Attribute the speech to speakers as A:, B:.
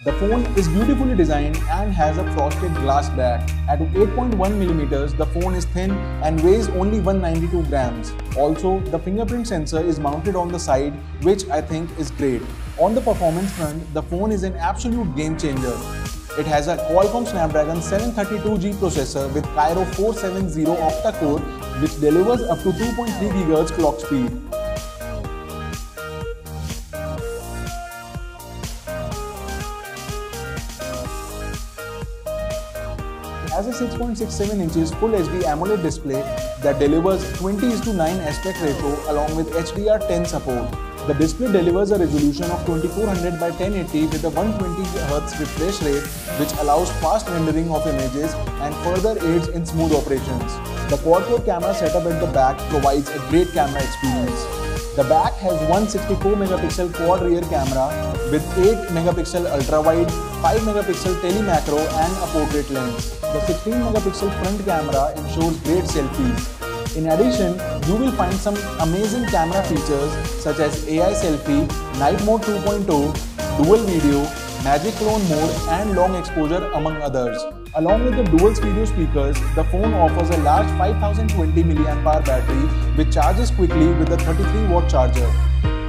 A: The phone is beautifully designed and has a frosted glass back. At 8.1mm, the phone is thin and weighs only 192 grams. Also, the fingerprint sensor is mounted on the side, which I think is great. On the performance front, the phone is an absolute game changer. It has a Qualcomm Snapdragon 732G processor with Kryo 470 octa-core, which delivers up to 2.3 GHz clock speed. It has a 6.67 inches Full HD AMOLED display that delivers 20:9 aspect ratio along with HDR10 support. The display delivers a resolution of 2400 by 1080 with a 120 Hz refresh rate, which allows fast rendering of images and further aids in smooth operations. The quad-core camera setup at the back provides a great camera experience. The back has one 64-megapixel quad rear camera with 8-megapixel ultra-wide, 5-megapixel tele-macro and a portrait lens. The 16-megapixel front camera ensures great selfies. In addition, you will find some amazing camera features such as AI selfie, night mode 2.0, dual video, magic clone mode and long exposure among others. Along with the dual stereo speakers, the phone offers a large 5020 mAh battery which charges quickly with a 33-watt charger.